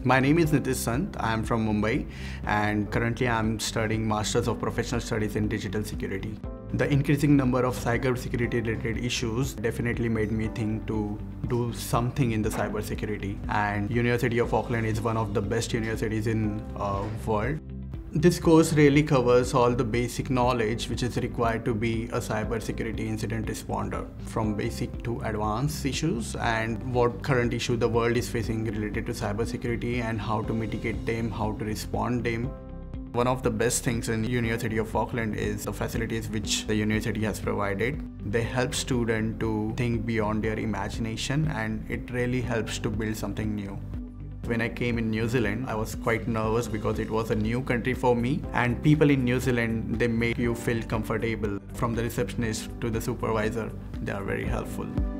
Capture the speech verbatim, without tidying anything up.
My name is Nitish Sant. I am from Mumbai and currently I am studying Masters of Professional Studies in Digital Security. The increasing number of cyber security related issues definitely made me think to do something in the cyber security, and University of Auckland is one of the best universities in uh, world. This course really covers all the basic knowledge which is required to be a cybersecurity incident responder, from basic to advanced issues and what current issue the world is facing related to cybersecurity and how to mitigate them, how to respond them. One of the best things in University of Auckland is the facilities which the university has provided. They help students to think beyond their imagination, and it really helps to build something new. When I came in New Zealand, I was quite nervous because it was a new country for me, and people in New Zealand, they make you feel comfortable. From the receptionist to the supervisor, they are very helpful.